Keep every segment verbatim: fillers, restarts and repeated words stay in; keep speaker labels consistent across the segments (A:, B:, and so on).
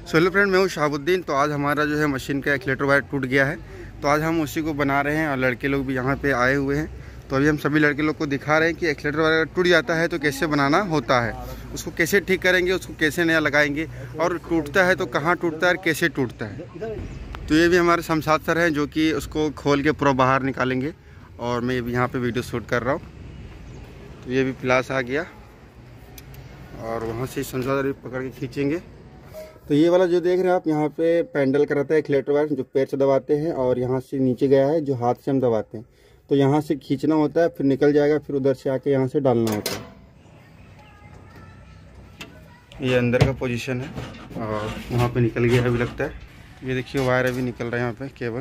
A: So hello friend, मैं हूँ शाहबुद्दीन। तो आज हमारा जो है मशीन का एक्सीलेटर वायर टूट गया है, तो आज हम उसी को बना रहे हैं और लड़के लोग भी यहाँ पे आए हुए हैं। तो अभी हम सभी लड़के लोग को दिखा रहे हैं कि एक्सीलेटर वायर टूट जाता है तो कैसे बनाना होता है, उसको कैसे ठीक करेंगे, उसको कैसे नया लगाएंगे, और टूटता है तो कहाँ टूटता है और कैसे टूटता है। तो ये भी हमारे शमशाद सर हैं जो कि उसको खोल के पूरा बाहर निकालेंगे, और मैं भी यहाँ पर वीडियो शूट कर रहा हूँ। तो ये भी प्लास आ गया और वहाँ से शमशाद पकड़ के खींचेंगे। तो ये वाला जो देख रहे हैं आप, यहाँ पे पैंडल का रहता है एक्सीलेटर वायर, जो पैर से दबाते हैं और यहाँ से नीचे गया है जो हाथ से हम दबाते हैं। तो यहाँ से खींचना होता है, फिर निकल जाएगा, फिर उधर से आके यहाँ से डालना होता है। ये अंदर का पोजीशन है और वहाँ पे निकल गया अभी लगता है। ये देखिए वायर अभी निकल रहा है यहाँ पे केबल।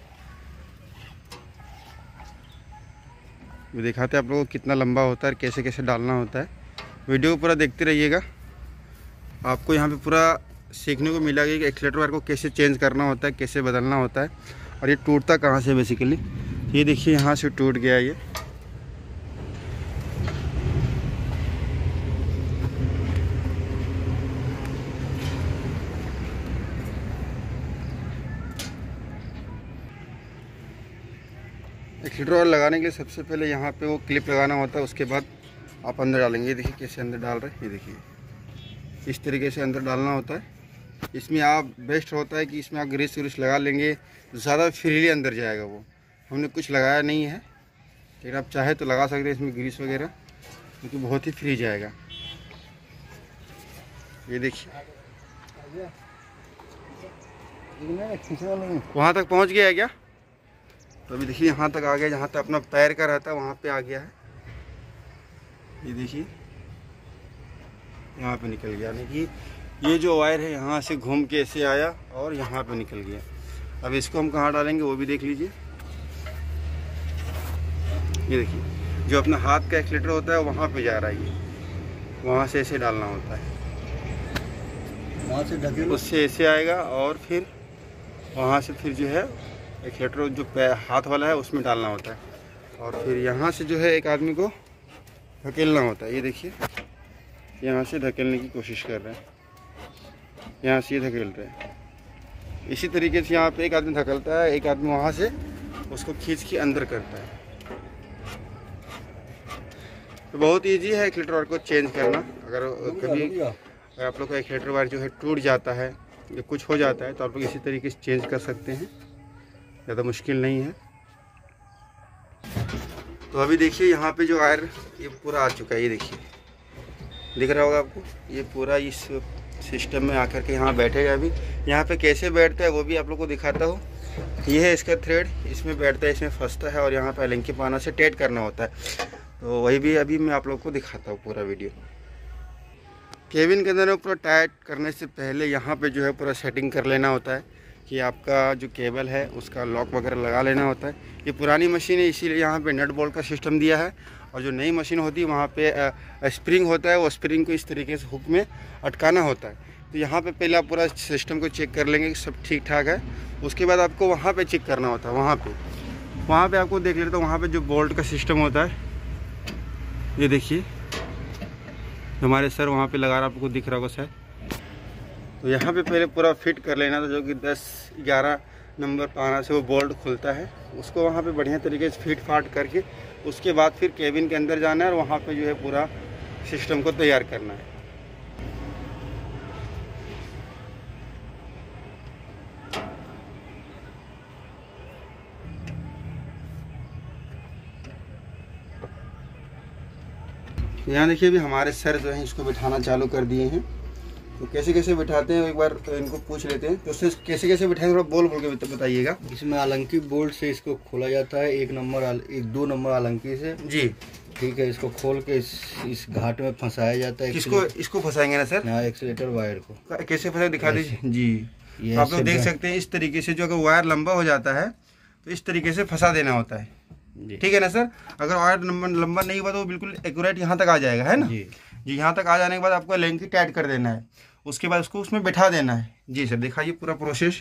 A: ये दिखाते हैं आप लोगों को कितना लंबा होता है, कैसे कैसे डालना होता है। वीडियो को पूरा देखते रहिएगा, आपको यहाँ पे पूरा सीखने को मिला कि एक्सीलेटर वायर को कैसे चेंज करना होता है, कैसे बदलना होता है, और ये टूटता कहाँ से बेसिकली। ये देखिए यहाँ से टूट गया ये। एक्सीलेटर वायर लगाने के लिए सबसे पहले यहाँ पे वो क्लिप लगाना होता है, उसके बाद आप अंदर डालेंगे। ये देखिए कैसे अंदर डाल रहे हैं, ये देखिए इस तरीके से अंदर डालना होता है। इसमें आप बेस्ट होता है कि इसमें आप ग्रीस व्रीस लगा लेंगे, ज़्यादा फ्रीली अंदर जाएगा। वो हमने कुछ लगाया नहीं है, लेकिन आप चाहे तो लगा सकते हैं इसमें ग्रीस वगैरह, क्योंकि बहुत ही फ्री जाएगा। ये देखिए वहाँ तक पहुँच गया है क्या? तो अभी देखिए यहाँ तक आ गया, जहाँ तक अपना पैर का रहता है वहाँ पे आ गया है। ये देखिए यहाँ पे निकल गया, यानी कि ये जो वायर है यहाँ से घूम के ऐसे आया और यहाँ पे निकल गया। अब इसको हम कहाँ डालेंगे वो भी देख लीजिए। ये देखिए जो अपना हाथ का एक्सीलेटर होता है वहाँ पे जा रहा है, ये वहाँ से ऐसे डालना होता है, वहाँ से ढकेल, उससे ऐसे आएगा और फिर वहाँ से फिर जो है एक्सीलेटर जो हाथ वाला है उसमें डालना होता है, और फिर यहाँ से जो है एक आदमी को धकेलना होता है। ये देखिए यहाँ से धकेलने की कोशिश कर रहे हैं, यहाँ से ये धकेल रहे हैं। इसी तरीके से यहाँ पे एक आदमी धकेलता है, एक आदमी वहाँ से उसको खींच के अंदर करता है। तो बहुत इजी है एक्सीलेटर वायर को चेंज करना। अगर कभी अगर आप लोग का एक्सीलेटर वायर जो है टूट जाता है या कुछ हो जाता है तो आप लोग इसी तरीके से चेंज कर सकते हैं, ज़्यादा मुश्किल नहीं है। तो अभी देखिए यहाँ पे जो वायर ये पूरा आ चुका है, ये देखिए दिख रहा होगा आपको, ये पूरा इस सिस्टम में आकर के यहाँ बैठेगा। अभी यहाँ पे कैसे बैठता है वो भी आप लोग को दिखाता हूँ। ये है इसका थ्रेड, इसमें बैठता है, इसमें फंसता है और यहाँ पे एलेंकी पाना से टाइट करना होता है। तो वही भी अभी मैं आप लोग को दिखाता हूँ पूरा वीडियो। केबिन के अंदर पूरा टाइट करने से पहले यहाँ पे जो है पूरा सेटिंग कर लेना होता है कि आपका जो केबल है उसका लॉक वगैरह लगा लेना होता है। ये पुरानी मशीन है इसीलिए यहाँ पे नट बोल्ट का सिस्टम दिया है, और जो नई मशीन होती है वहाँ पे स्प्रिंग होता है, वो स्प्रिंग को इस तरीके से हुक में अटकाना होता है। तो यहाँ पे पहले आप पूरा सिस्टम को चेक कर लेंगे कि सब ठीक ठाक है, उसके बाद आपको वहाँ पे चेक करना होता है। वहाँ पे वहाँ पे आपको देख लेते हो, वहाँ पे जो बोल्ट का सिस्टम होता है, ये देखिए हमारे सर वहाँ पे लगा रहा, आपको दिख रहा होगा सर। तो यहाँ पे पहले पूरा फिट कर लेना था, जो कि दस ग्यारह नंबर पाना से वो बोल्ट खुलता है, उसको वहाँ पे बढ़िया तरीके से फिट फाट करके उसके बाद फिर केबिन के अंदर जाना है और वहाँ पे जो है पूरा सिस्टम को तैयार करना है। यहाँ देखिए अभी हमारे सर जो हैं इसको बिठाना चालू कर दिए हैं। तो कैसे कैसे बिठाते हैं एक बार तो इनको पूछ लेते हैं। तो उससे कैसे कैसे बिठाएं थोड़ा बोल बोल के बताइएगा।
B: इसमें अलंकी बोल्ट से इसको खोला जाता है, एक नंबर एक दो नंबर अलंकी से जी, ठीक है। इसको खोल के इस, इस घाट में फंसाया जाता है।
A: किसको इसको फंसाएंगे ना सर?
B: हाँ, एक्सीलेटर वायर को
A: कैसे फंसा दिखा दीजिए जी। आप लोग देख सकते हैं इस तरीके से, जो अगर वायर लंबा हो जाता है तो इस तरीके से फंसा देना होता है, ठीक है ना सर। अगर वायर लंबा नहीं हुआ तो वो बिल्कुल एक्यूरेट यहाँ तक आ जाएगा, है ना जी। जी यहाँ तक आ जाने के बाद आपको एलेंकी टाइट कर देना है, उसके बाद उसको उसमें बैठा देना है। जी सर दिखाइए पूरा प्रोसेस।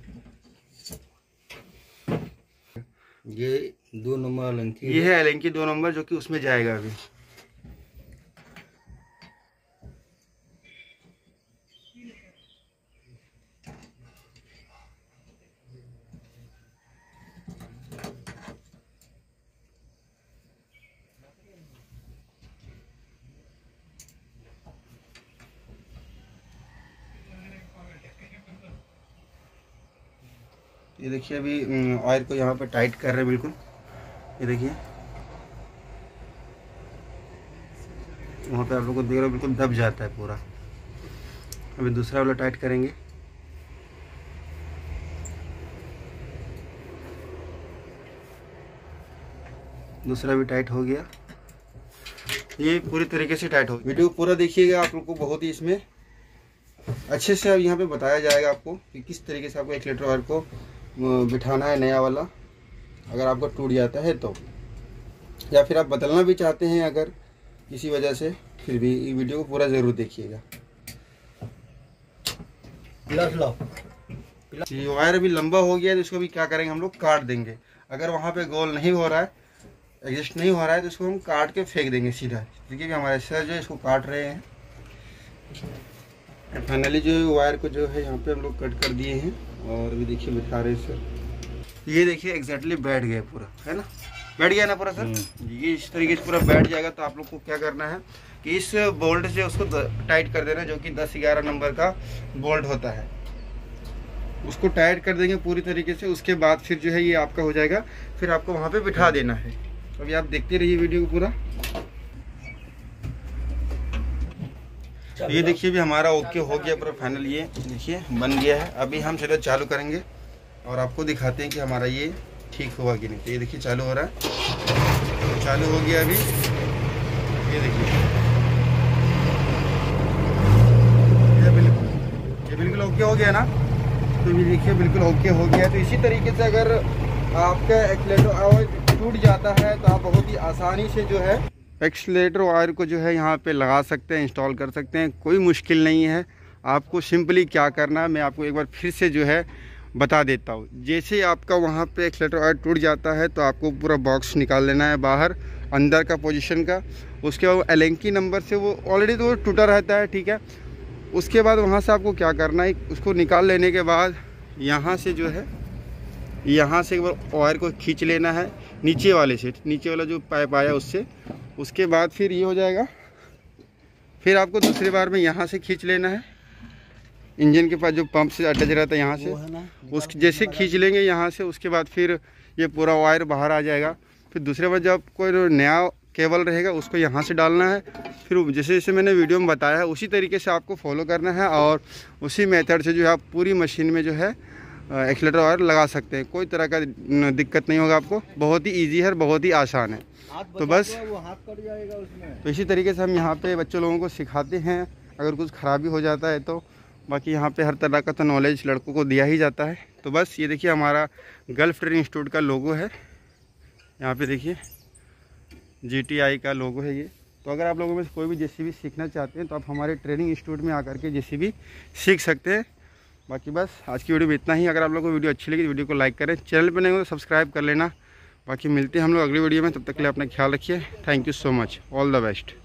B: ये दो नंबर एलेंकी,
A: ये है एलेंकी दो नंबर जो कि उसमें जाएगा अभी। ये देखिए अभी वायर को यहाँ पे टाइट कर रहे हैं बिल्कुल। ये देखिए वहाँ पे आप लोग को देख रहे हो बिल्कुल दब जाता है पूरा। अभी दूसरा वाला टाइट करेंगे। दूसरा भी टाइट हो गया। ये पूरी तरीके से टाइट हो गया। वीडियो पूरा देखिएगा, आप लोग को बहुत ही इसमें अच्छे से अब यहाँ पे बताया जाएगा आपको कि किस तरीके से आपको एक्सीलरेटर वायर को बिठाना है नया वाला, अगर आपको टूट जाता है तो, या फिर आप बदलना भी चाहते हैं अगर किसी वजह से, फिर भी ये वीडियो को पूरा ज़रूर देखिएगा। ये वायर अभी लंबा हो गया है तो इसको भी क्या करेंगे हम लोग, काट देंगे। अगर वहाँ पे गोल नहीं हो रहा है, एडजस्ट नहीं हो रहा है, तो इसको हम काट के फेंक देंगे सीधा। देखिए कि हमारे सर जो है इसको काट रहे हैं। फाइनली जो है वायर को जो है यहाँ पे हम लोग कट कर दिए हैं और अभी देखिए बिठा रहे हैं सर। ये देखिए एग्जैक्टली बैठ गया पूरा, है ना, बैठ गया ना पूरा सर। ये इस तरीके से पूरा बैठ जाएगा। तो आप लोग को क्या करना है कि इस बोल्ट से उसको टाइट कर देना, जो कि दस ग्यारह नंबर का बोल्ट होता है, उसको टाइट कर देंगे पूरी तरीके से। उसके बाद फिर जो है ये आपका हो जाएगा, फिर आपको वहाँ पे बिठा देना है। अभी आप देखते रहिए वीडियो को पूरा। ये देखिए भी हमारा ओके हो गया पूरा फाइनल। ये देखिए बन गया है। अभी हम चलो चालू करेंगे और आपको दिखाते हैं कि हमारा ये ठीक हुआ कि नहीं। तो ये देखिए चालू हो रहा है, तो चालू हो गया अभी। ये देखिए ये बिल्कुल ये बिल्कुल ओके हो गया ना। तो ये देखिए बिल्कुल ओके हो गया। तो इसी तरीके से अगर आपका एक्सीलरेटर टूट जाता है तो आप बहुत ही आसानी से जो है एक्सीलरेटर वायर को जो है यहाँ पे लगा सकते हैं, इंस्टॉल कर सकते हैं। कोई मुश्किल नहीं है। आपको सिंपली क्या करना है मैं आपको एक बार फिर से जो है बता देता हूँ। जैसे आपका वहाँ पे एक्सीलरेटर वायर टूट जाता है तो आपको पूरा बॉक्स निकाल लेना है बाहर, अंदर का पोजीशन का। उसके बाद एलेंकी नंबर से वो ऑलरेडी तो टूटा रहता है, ठीक है। उसके बाद वहाँ से आपको क्या करना है, उसको निकाल लेने के बाद यहाँ से जो है यहाँ से एक बार वायर को खींच लेना है नीचे वाले से, नीचे वाला जो पाइप आया उससे। उसके बाद फिर ये हो जाएगा। फिर आपको दूसरी बार में यहाँ से खींच लेना है, इंजन के पास जो पंप से अटैच रहता है यहाँ से, उस जैसे खींच लेंगे यहाँ से। उसके बाद फिर ये पूरा वायर बाहर आ जाएगा। फिर दूसरे बार जब कोई नया केबल रहेगा उसको यहाँ से डालना है। फिर जैसे जैसे मैंने वीडियो में बताया है उसी तरीके से आपको फॉलो करना है और उसी मेथड से जो है आप पूरी मशीन में जो है एक्सीलरेटर वायर लगा सकते हैं। कोई तरह का दिक्कत नहीं होगा आपको। बहुत ही ईजी है, बहुत ही आसान है। तो बस
B: वो हाथ कट जाएगा उसमें।
A: तो इसी तरीके से हम यहाँ पे बच्चों लोगों को सिखाते हैं अगर कुछ ख़राबी हो जाता है तो। बाकी यहाँ पे हर तरह का तो नॉलेज लड़कों को दिया ही जाता है। तो बस ये देखिए हमारा गल्फ ट्रेनिंग इंस्टीट्यूट का लोगो है, यहाँ पे देखिए जी टी आई का लोगो है ये। तो अगर आप लोगों में से कोई भी जेसीबी सीखना चाहते हैं तो आप हमारे ट्रेनिंग इंस्टीट्यूट में आकर के जेसीबी सीख सकते हैं। बाकी बस आज की वीडियो में इतना ही। अगर आप लोगों को वीडियो अच्छी लगी तो वीडियो को लाइक करें, चैनल पर नहीं हो तो सब्सक्राइब कर लेना। बाकी मिलते हैं हम लोग अगली वीडियो में, तब तक के लिए अपना ख्याल रखिए। Thank you so much, all the best.